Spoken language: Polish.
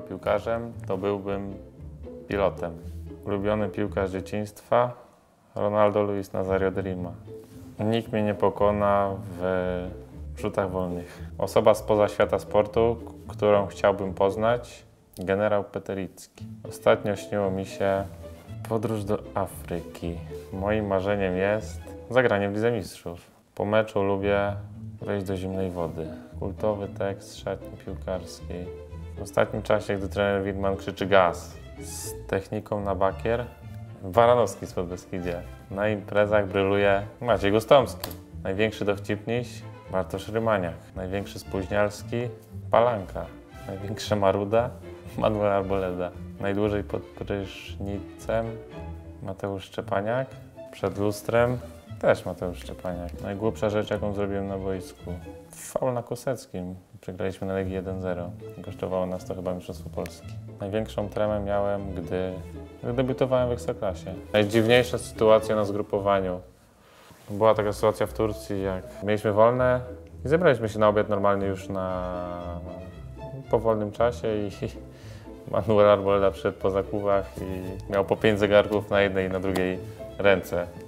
piłkarzem, to byłbym pilotem. Ulubiony piłkarz dzieciństwa Ronaldo Luis Nazario de Lima. Nikt mnie nie pokona w rzutach wolnych. Osoba spoza świata sportu, którą chciałbym poznać, generał Petelicki. Ostatnio śniło mi się podróż do Afryki. Moim marzeniem jest zagranie w Lidze Mistrzów. Po meczu lubię wejść do zimnej wody. Kultowy tekst szatni piłkarskiej. W ostatnim czasie, gdy trener Widman krzyczy gaz z techniką na bakier, Baranowski z Podbeskidzia. Na imprezach bryluje Maciej Gostomski. Największy dowcipniś Bartosz Rymaniak. Największy spóźnialski Palanka. Największa maruda Manuel Arboleda. Najdłużej pod prysznicem Mateusz Szczepaniak. Przed lustrem też Mateusz Szczepaniak. Najgłupsza rzecz, jaką zrobiłem na boisku. Faul na Koseckim. Przegraliśmy na Legii 1-0. Kosztowało nas to chyba Mistrzostwo Polski. Największą tremę miałem, gdy debiutowałem w Ekstraklasie. Najdziwniejsza sytuacja na zgrupowaniu. Była taka sytuacja w Turcji, jak mieliśmy wolne i zebraliśmy się na obiad normalnie już po wolnym czasie i Manuel Arboleda przyszedł po zakupach i miał po 5 zegarków na jednej i na drugiej ręce.